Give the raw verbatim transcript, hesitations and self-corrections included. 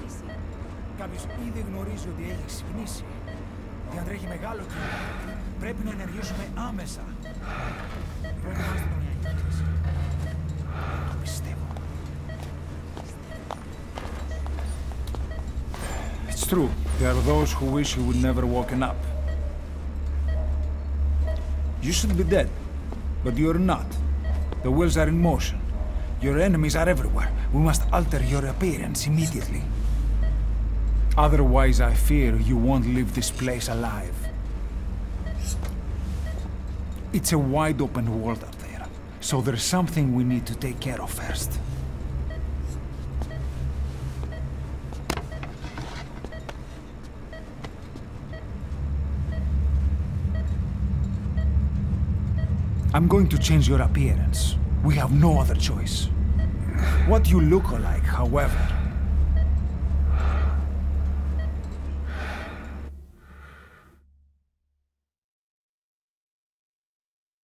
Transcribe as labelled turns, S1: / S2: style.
S1: Κάποιος ήδη γνωρίζει ότι έχει ξυπνήσει. Για να τρέχει μεγάλο κύριο, πρέπει να ενεργήσουμε άμεσα. Προετοιμάστε τον για έκρηξη. Το πιστεύω.
S2: It's true. There are those who wish you would never woken up. You should be dead, but you're not. The wheels are in motion. Your enemies are everywhere. We must alter your appearance immediately. Otherwise, I fear you won't leave this place alive. It's a wide open world up there, so there's something we need to take care of first. I'm going to change your appearance. We have no other choice. What you look like, however,